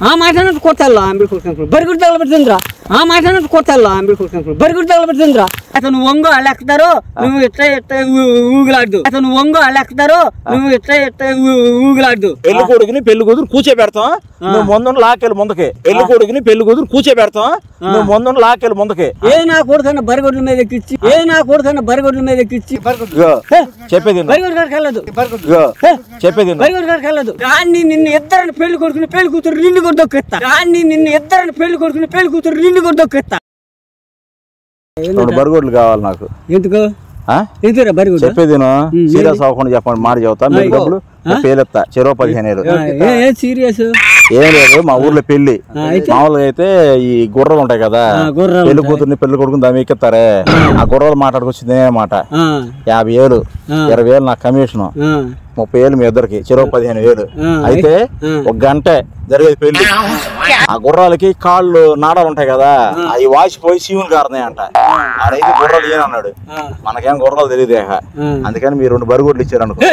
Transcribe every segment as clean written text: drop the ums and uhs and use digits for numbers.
ఆ మాట కొట్టాలా అంబి కొడుకున్నప్పుడు బరిగుడు తగలబెడుతుందిరా ఆ మాట కొట్టాలా అంబి కొడుకున్నప్పుడు బరిగుడు తగలబెడుతుందిరా అతను వంగో అలెక్కుతారో నువ్వు ఎట్లా ఎట్లా ఊగులాడు అతను వంగో అలెక్కుతారో నువ్వు ఎట్లా ఎట్లా ఊగులాడు పెళ్లి కొడుకుని పెళ్లి కూతురు కూర్చోబెడతాం నువ్వు ముందు లాకెళ్ళి ముందుకే పెళ్లి కొడుకుని పెళ్లి కూతురు కూర్చోబెడతాం నువ్వు ముందు లాకెళ్ళి ముందుకే ఏ నా కొడుకన్నా బరిగొడ్ల మీద ఎక్కిచ్చి ఏ నా కొడుకన్నా బరిగొడ్ల మీద ఎక్కిచ్చి చెప్పేది బరిగొడ్డు కాడికి వెళ్ళదు చెప్పేది బరిగొడ్డు కాడికి వెళ్ళదు కానీ నిన్ను ఇద్దరిని పెళ్లి కొడుకుని పెళ్లి కూతురు నిన్ను కూడా దొక్కిస్తా కానీ నిన్ను ఇద్దరిని పెళ్లి కొడుకుని పెళ్లి కూతురు నిన్ను కూడా దొక్కిస్తా బరిగొడ్లు కావాలి నాకు ఎందుకు బరిగొడ్డు చెప్పేది సీరియస్ అవ్వకుండా చెప్పండి మాట చెబుతా మీరు డబ్బులు పేలెత్తా చెరో 15,000 సీరియస్ ఏం లేదు మా ఊర్లో పెళ్లి మామూలుగా అయితే ఈ గుర్రాలు ఉంటాయి కదా పెళ్లి కూతుర్ని పెళ్లి కొడుకుని దాని ఎక్కిస్తారే ఆ గుర్రాలు మాట్లాడుకొచ్చింది మాట 50,000 20,000 నాకు కమిషన్ 30,000 మీ ఇద్దరికి చెరో 15,000 అయితే ఒక గంట జరిగేది పెళ్లి ఆ గుర్రాలకి కాళ్ళు నాడాలు ఉంటాయి కదా అవి వాసిపోయి శివుని కారణం అంట ఆడైతే గుర్రాలు ఏనన్నాడు మనకేం గుర్రాలు తెలియదు అందుకని మీరు 2 బరిగొడ్లు ఇచ్చారు అనుకో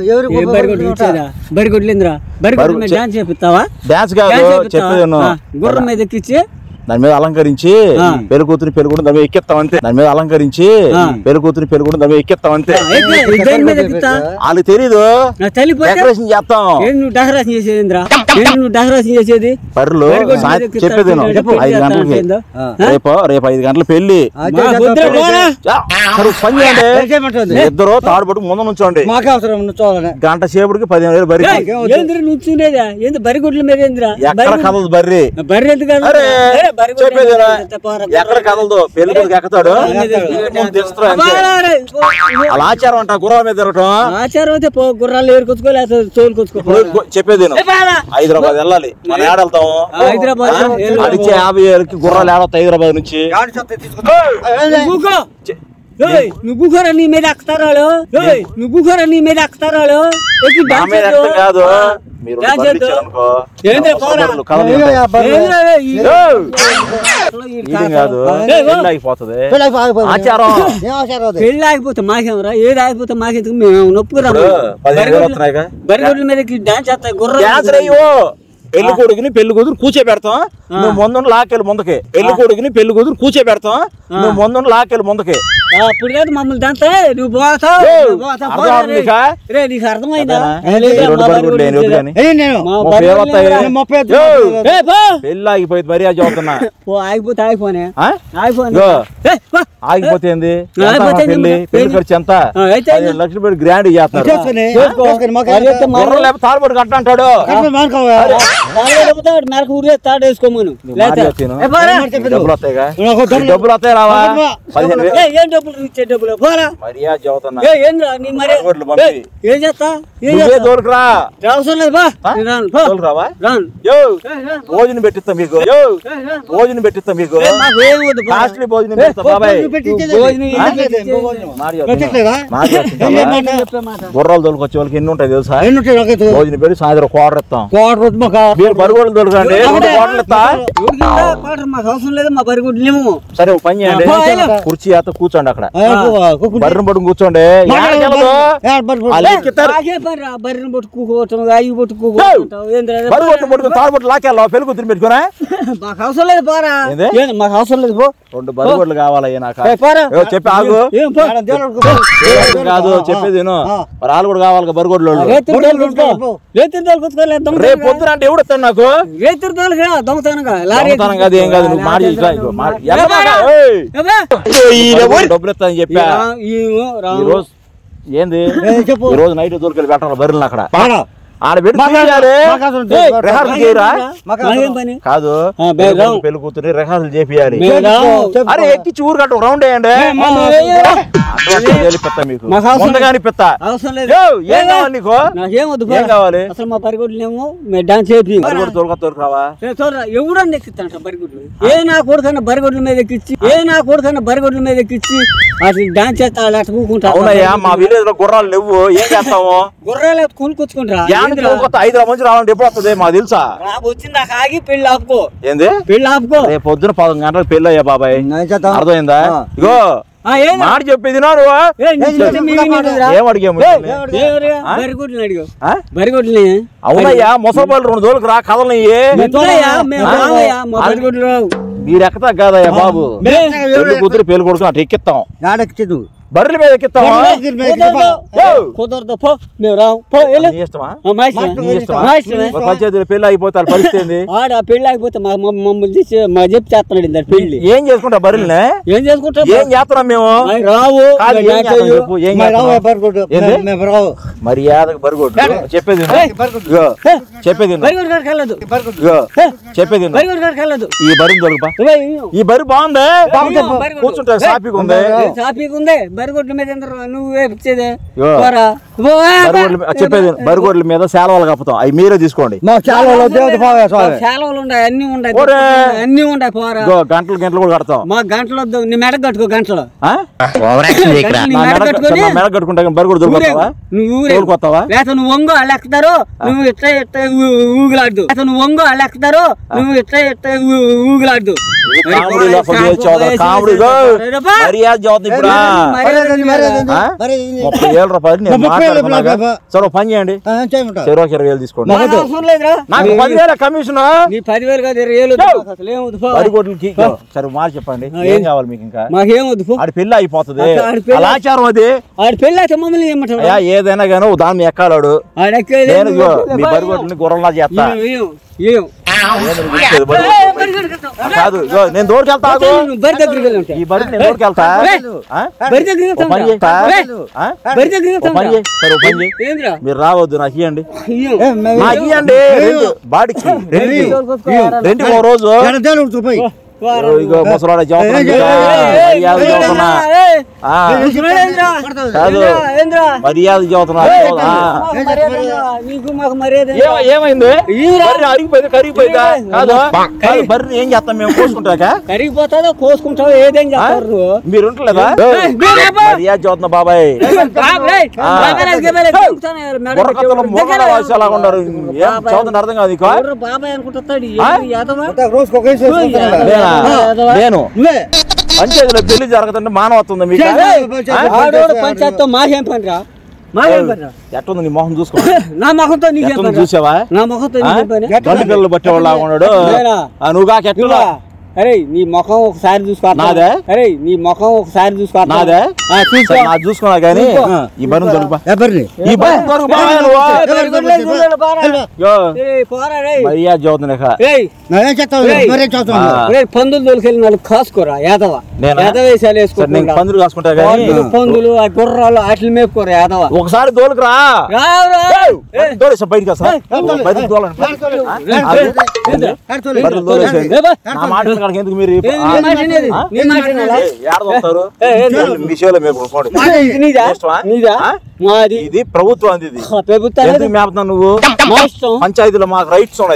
డాన్స్ కాదు చెప్పేది గుర్రం మీద ఎక్కిచ్చి దాని మీద అలంకరించి పెళ్లి కూతురు పెళ్లి కూడా దాని మీద ఎక్కిస్తాం అంతే దాని మీద అలంకరించి పెళ్లి కూతురు పెళ్లి కూడా దాని మీద ఎక్కిస్తాం అంతే వాళ్ళకి తెలీదు డెకరేషన్ చేస్తాం డెకరేషన్ చేసేది డెకరేషన్ చేసేది బర్రెలు చెప్పేది 5 గంటలకి రేపు 5 గంటల పెళ్లి పని చేయండి ఇద్దరు తాడు పట్టుకు ముందు నుంచోండి గంట సేపుడికి 15,000 బర్రె నుంచునేదా ఏంది బరిగొడ్ల మీద ఎక్కడ కదలదు బర్రె బర్రె ఎందుకు చెప్పేది ఎక్కడ కదలదు పెళ్లి కొడుకు ఎక్కుతాడు అలా ఆచారం అంట గుర్రాల మీద తిరగటం ఆచారం అయితే గుర్రాలు ఏరుకొచ్చుకోలేదు తోలుకొచ్చుకో చెప్పేది హైదరాబాద్ వెళ్ళాలి మనం ఏడెళ్తాము హైదరాబాద్ అడిచే 50,000కి గుర్రాలు ఏడొస్తాయి హైదరాబాద్ నుంచి నువ్వు కూడా నీ మీద ఎక్కుతారాడు నువ్వు కూడా నీ మీద ఎక్కుతారాడు కాదు పెళ్లి ఆగిపోతే మాకేమరా ఏది ఆగిపోతే మాకెందుకు మేము నొప్పుకురా బరిగొడ్ల మీద డాన్స్ చేస్తాయి గుర్ర పెళ్లి కొడుకుని పెళ్లి కూతురు కూర్చోబెడతాం నువ్వు ముందు లాకెళ్ళి ముందుకే పెళ్లి కొడుకుని పెళ్లి కూతురు కూర్చోబెడతాం నువ్వు ముందు లాకెళ్ళి ముందుకే అప్పుడు కాదు మమ్మల్ని దంతా నువ్వు పోతావు నీకు అర్థమైందా పెళ్లి ఆగిపోయింది మర్యాద చదువుతున్నా ఆగిపోతే ఆగిపోనే ఆగిపోతే ఏంది పెళ్లి పెళ్లి ఖర్చు ఎంత 5 లక్షలు పెట్టి గ్రాండ్ చేస్తున్నారు తాడుబడి కట్ట అంటాడు మెరకు ఊరే తాడు వేసుకోమను డబ్బులు వస్తాయి రావా ఏం డబ్బులు ఇచ్చే డబ్బులు పోరా మర్యాద చదువుతున్నా ఏం చేస్తా దోలుకురా అవసరం లేదు రావా భోజనం పెట్టిస్తా మీకు భోజనం పెట్టిస్తా మీకు కాస్ట్లీ భోజనం పెడతా బాబాయ్ గుర్రాలు తోలుకొచ్చే వాళ్ళకి ఎన్ని ఉంటాయి తెలుసా భోజనం పెట్టి సాయంత్రం క్వార్టర్ ఇస్తాం మీరు బరిగొడ్లు తోలుకండి మాకు అవసరం లేదు మా బరిగొడ్లు సరే పని చేయండి కుర్చీ చేత కూర్చోండి అక్కడ బర్రెను పట్టుకు కూర్చోండి బర్రెను పట్టుకోవటం అవి పట్టుకుని తాడుబట్టు లాకెళ్ళా పెళ్లి కూతురు పెట్టుకున్నా మాకు అవసరం లేదు పోరా మాకు అవసరం లేదు 2 బరిగొడ్లు కావాలయ్యా నాకు చెప్పి ఆగు కాదు చెప్పేది వాళ్ళు కూడా కావాలి బరిగొడ్లు రేపు పొద్దున అంటే ఎవడొస్తాడు నాకు దొంగతనం కాదు ఏం కాదు నువ్వు డబ్బులు ఇస్తానని చెప్పా ఈ రోజు ఏంది ఈ రోజు నైట్ దొరికెళ్ళి పెట్టాలి బర్రెలు అక్కడ ఆడ పెట్టి కాదు పెళ్లి కూతురు రిహార్సల్ చేపియాలి అరే ఎక్కించి ఊరు కట్టు రౌండ్ వేయండి మీకు ముందుగాని పెత్తా ఏం కావాలి నీకు ఏం కావాలి అసలు మా బరిగొడ్లేమో డాన్స్ చేపి తోలుకురావా ఎవడన్నా ఎక్కిస్తానంట బరిగొడ్లు ఏ నా కొడుకన్నా బరిగొడ్ల మీద ఎక్కిచ్చి ఏ నా కొడుకన్నా బరిగొడ్ల మీద ఎక్కిచ్చి అసలు డాన్స్ చేస్తా అలా కూకుంటా అవునయ్యా మా విలేజ్ లో గుర్రాలు లేవు ఏం చేస్తాము గుర్రాలు కొనుక్కొచ్చుకుంటారా 5 మంది రావాలంటే ఎప్పుడు వస్తుంది మాకు తెలుసా? వచ్చింది నాకు ఆగి పెళ్లి ఆపుకో. ఏంది పెళ్లి ఆపుకో? రేపు పొద్దున 11 గంటలకు పెళ్లి అయ్యా బాబాయ్, అర్థమైందా? ఇగో మాట చెప్పేది నువ్వు ఏం అడిగాము? అవునయ్యా, ముసలిపల్లి 2 రోజులకు రా కథలు మీరు ఎక్కతా కాదయ్యా బాబు. పెళ్లి కూతురు పెళ్లి కొడుకు అటు ఎక్కిస్తాం, బర్రెల మీద ఎక్కిస్తాం. కుదరదు పో, మేము రావు. పంచాయతీలో పెళ్లి అయిపోతారు పరిస్థితి. ఆడ పెళ్లి అయిపోతే మమ్మల్ని చెప్పి చేస్తున్నాడు పెళ్లి. ఏం చేసుకుంటాం బర్రెల్ని? ఏం చేసుకుంటాం? ఏం చేస్తున్నాం మేము? రావు మర్యాదకు బరిగొడ్డు చెప్పేది చెప్పేది చెప్పేది. ఈ బరి దొరకపా, ఈ బరి బాగుంది, కూర్చుంటా సాపిగా ఉంది. సాపిగా ఉంది. బరిగొడ్ల మీద నువ్వే చెప్పేది. బరిగొడ్ల మీద సేలవాళ్ళు కప్పుతాం, అవి మీరే తీసుకోండి. సేలవలు ఉన్నాయి, అన్ని ఉన్నాయి, అన్ని ఉన్నాయి. పోరా గంటలు గంటలు కూడా కడతాం. మా గంటలు వద్దు, నీ మెడ కట్టుకో. గంటలు మెడ కట్టుకుంటా బరిగొడ్డు దొరుకుతావా? నువ్వు లేకపోతే నువ్వు ఒంగో వాళ్ళు ఎక్కుతారు, నువ్వు ఇట్లా ఇట్లా ఊగులాడు. నువ్వు ఒంగో వాళ్ళు ఎక్కుతారు, నువ్వు ఇట్లా ఇట్లా ఊగులాడు. పని చేయండి, 20,000 తీసుకోండి. నాకు 10,000 కమిషన్. 10,000 కాదు, 20,000. సరే మాట చెప్పండి, ఏం కావాలి మీకు? ఇంకా మాకేమొద్దు, ఆడి పెళ్లి అయిపోతుంది, ఆచారం అది. ఆడి పెళ్లి అయితే మమ్మల్ని ఏమంటాడు? ఏదైనా కానీ దాన్ని ఎక్కాలాడు. మీ బరిగొడ్లని గుర్రంలా చేస్తా కాదు. నేను దూరకెళ్తా, ఈ బరి నేను దూరకెళ్తా. మీరు రావద్దు, నాకు ఇవ్వండి, నాకు ఇవ్వండి. బాడీకి రెండుకి ఒక రోజు. ఇగో ముసలాడ మర్యాద చదువుతున్నా. ఏమైంది? అరిగిపోయింది, కరిగిపోయిందా? కాదు బర్రెని ఏం చేస్తాం మేము? కోసుకుంటాక కరిగిపోతుందో కోసుకుంటావు, ఏదేం చేస్తారు మీరు ఉంటలేదా? మర్యాద చదువుతున్నా బాబాయ్. ఎలా ఉన్నారు? ఏం చదువుతున్న అర్థం కాదు. బాబాయ్ అనుకుంటాడు నేను పంచాయతీలో పెళ్లి జరగదంటే మానవత్వం మీకు? పంచాయతీతో మాకేం పని రా? ఎట్టుంది నీ మొహం చూసుకో. నా మొహంతో చూసావా? నా మొహంతో రెండు పిల్లలు బట్టేవాళ్ళు ఉన్నాడు. నువ్వు కాకెట్లా? అరే నీ ముఖం ఒకసారి చూసుకో. నాదే? అరే నీ ముఖం ఒకసారి చూసుకో. నాదే? చూసుకున్నా కానీ ఈ బరి దొరుకు. మర్యాద పందులు దొరికెళ్ళి వాళ్ళు కాసుకోరా యాదవ. యాదవేశాలు వేసుకో. పందులు కాసుకుంటా కానీ పందులు ఆ గుర్రాలు వాటిని మేపుకోరా యాదవ. ఒకసారి దోలుకురా బయటకు మాట ఎందుకు మీరు ఇది ప్రభుత్వం. ఇది మేపుతా నువ్వు పంచాయతీలో మాకు రైట్స్ ఉన్నాయి.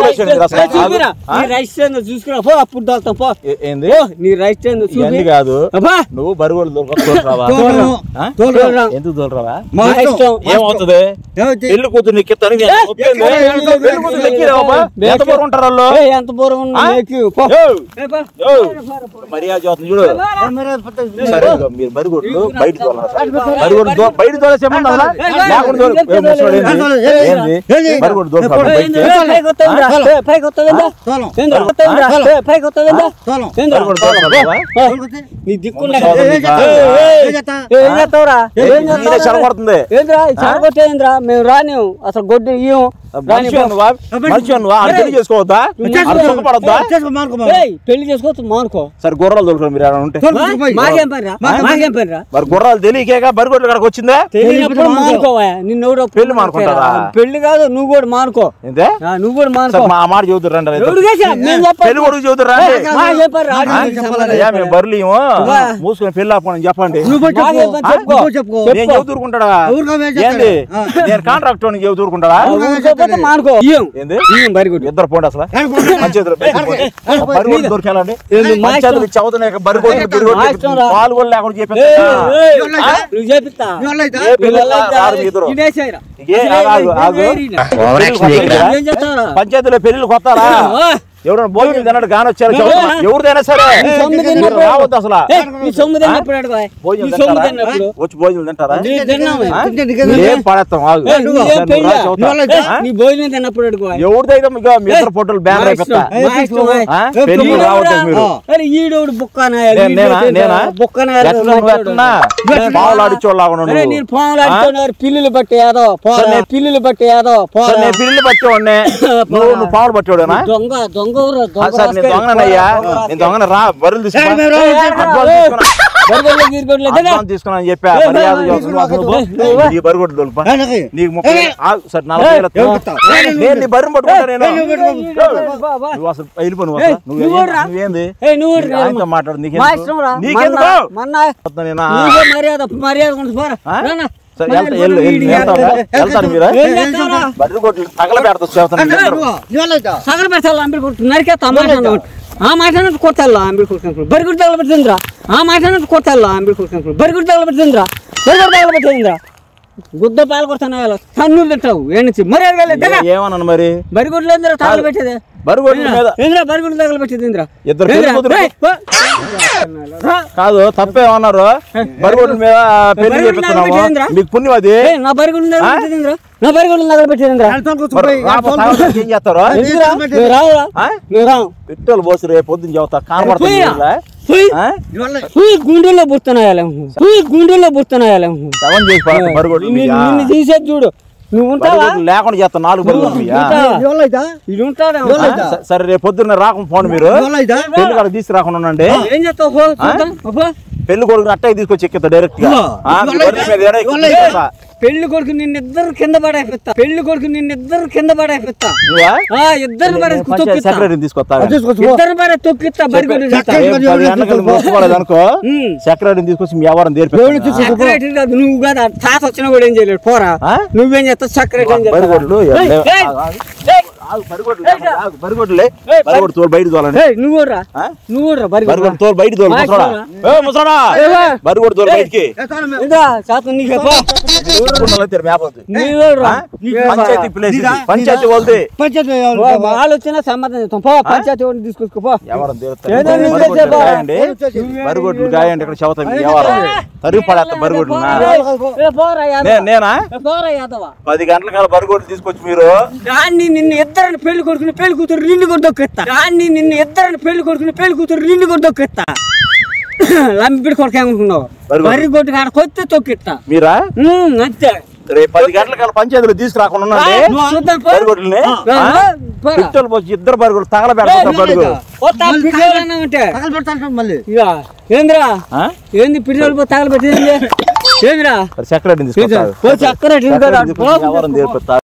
ఏంది నీ రైట్స్ ఇవన్నీ కాదు. నువ్వు బరిగొడ్లు ఎందుకు తోలరావా? ఏమవుతుంది? పెళ్లి కూతురు నెక్కిస్తాను. ఎంత పూర్వం ఉంటారు వాళ్ళు? ఎంత పూర్వం మర్యాద చూడు. మీరు బరిగొడ్లు బయట బయట తోలేసే చెడగొట్టేంద్రా మేము రాని అసలు గొడ్డు ఇయ్యం. చేసుకోవద్దా? పెళ్లి చేసుకోవచ్చు మానుకో. సరే గుర్రాలు దొరకరు మీరు ఉంటే మాకేం పనిరా? మాకేం పనిరా? మరి గుర్రాలు తెలియక బరిగొడ్లు ఇక్కడికి వచ్చిందా? మానుకోవా నిన్ను పెళ్లి మానుకుంటారా? పెళ్లి కాదు, నువ్వు కూడా మానుకో. నువ్వు కూడా మానుకో. మా మాట చెబుతురండి, పెళ్లి కొడుకు చెబుతురా? మేము బర్రెలు మూసుకొని పెళ్లి ఆపని చెప్పండి. నేను చెబుతూరుకుంటాడా? ఏంది నేను కాంట్రాక్ట్ చెబుతూరుకుంటాడా? మానుకో. ఇద్దరు పోండి అసలు. బరిగొడ్లు దొరికాలండి ఏంది మా ఇష్టం? పంచాయతీలు చదువుతున్నాయి బరిగొడ్లు బిరిగొడ్లు మా ఇష్టం రా. పాలు కూడా లేకుండా నువ్వు చేపిస్తా ఇదేసేయరా. ఏం చేస్తావురా? పంచాయతీలో పెళ్లిళ్ళు కొత్తారా ఎవరైనా భోజనం తిన్నాడు గాని వచ్చారు ఎవరిదైనా సరే రావద్దు అసలు నీ సొమ్ము తిన్నప్పుడు అడుగు. భోజనం నీ సొమ్ము తింటారా? తిన్నప్పుడు వచ్చి భోజనం తింటారా నీ తిన్నాము. ఏం పడేస్తాం ఆగు. నువ్వేం పెళ్ళా? ఆ? నీ భోజనం తిన్నప్పుడు అడుగు. ఎవరిదైతే మీకు మీ ఇద్దరు ఫోటోలు బ్యాన్ అయిపోతా పెళ్లి రావద్దు మీరు అరే ఈడోడు బుక్కనా నేనా? బుక్కనా పావులు ఆడిచోళ్ళగా అరే నేను పాములు ఆడుతున్నారు పిల్లులు పట్టేయాదో పోరా పిల్లులు పట్టేయాదో పోరా నేను పిల్లలు పట్టేవాడిని నువ్వు పావులు పట్టేవాడేనా దొంగ దొంగ ఊరు, దొంగ సార్ నేను దొంగనయ్యా నేను దొంగన రా బరువులు తీసుకున్నా అని చెప్పా ఈ బరుగొడ్డు దొల్పా నీకు 30 సార్ 40,000 నేను నీ బరువు పట్టుకుంటా నేను నువ్వు అసలు వెళ్ళిపో నువ్వేంది ఆయనతో మాట్లాడు నీకెందుకు మర్యాద మర్యాద కొంచెం పోరా నాన్న. వెళ్తాను మీరు బరుగొడ్లు తగలబెడతా సగల పెడతాను అంబిడి కొడుతుంది నరికేస్తా ఆ మాట కొట్టాలి అంబిడి కొడుకు బరిగుడి తగలబెట్టిందిరా ఆ మాట కొట్టాలి అంబిడి కొడుకు బరిగుడి తగలబెట్టిందిరా బరిగుడి తగలబెట్టిందిరా గుద్ద పాలు కొడతాను కన్నులు తింటావు ఏనుంచి మర్యాద ఏమన్నాను మరి బరిగుడ్లు ఏంద్రా తగలబెట్టేది బరుగొడ్ల మీద ఏంద్రా బరిగుడ్లు తగలబెట్టేది ఏంద్రా కాదు తప్పేమన్నారు బరిగొడ్ల మీద పెళ్లి చేపిస్తున్నాము మీకు పుణ్యం అది నా బరిగుడ్లు తగలబెట్టేదిరా నా బరిగుడ్లు తగలబెట్టేదిరా ఏం చేస్తారు రావురా నువ్వు రావు పెట్రోల్ పోసి రేపు పొద్దున్న చెబుతా కనబడుతుంది గుండెల్లో బుస్తున్నాయాలి గుండెల్లో బుస్తున్నాయాలి శవం చేసి పడతా బరిగొడ్లు నిన్ను తీసేది చూడు నువ్వు ఉంటావా లేకుండా చేస్తా 4 బరిగొడ్లు ఇది ఉంటాడా సరే రేపు పొద్దున్న రాకుండా ఫోన్ మీరు పెళ్లి కాడ తీసుకు రాకుండా ఉండండి ఏం చేస్తావు పెళ్లి కొడుకు అట్టకి తీసుకొచ్చి ఎక్కిస్తా డైరెక్ట్ గా పెళ్లి కొడుకు నిన్నిద్దరు కింద పడేపిస్తా పెళ్లి కొడుకు నిన్నిద్దరు కింద పడేపిస్తా ఇద్దరు సెక్రటరీని తీసుకొస్తా ఇద్దరు పడే తొక్కిస్తా అనుకో సెక్రటరీని తీసుకొచ్చి మీ ఎవరిని సెక్రటరీ కాదు నువ్వు కదా తాత వచ్చినా కూడా ఏం చేయలేడు పోరా నువ్వేం చేస్తావు సెక్రటరీ బయట తోలండి నువ్వు నువ్వు తోలు బయట తోలు బరిగొడ్డు తోలు బయటికి పంచాయతీ వాళ్ళు వచ్చినా సంబంధం పంచాయతీ తీసుకొచ్చుకో బరిగొడ్లు గాయండి ఇక్కడ చదువుతా తరిగి పడేస్తా బరిగొడ్లు నేనా 10 గంటల కాల బరిగొడ్లు తీసుకొచ్చి మీరు నిన్ను ఇద్దరిని పెళ్లి కొడుకుని పెళ్లి కూతురు నిన్ను కూడా దొక్కెత్తా నిన్ను ఇద్దరిని పెళ్లి కొడుకుని పెళ్లి కూతురు నిన్ను కూడా దొక్కెత్తా లంపిడి కొడుకు ఏమనుకున్నావు బరి కొట్టు కాడ కొత్త తొక్కిస్తా మీరా అంతే రేపు 10 గంటల కాల పంచాయతీలో తీసుకురాకుండా పెట్రోల్ పోసి ఇద్దరు బరుగులు తగలబెడతా ఏంద్రా ఏంది పెట్రోల్ పోసి తగలబెట్టింది ఏంద్రా సెక్రటరీ సెక్రటరీ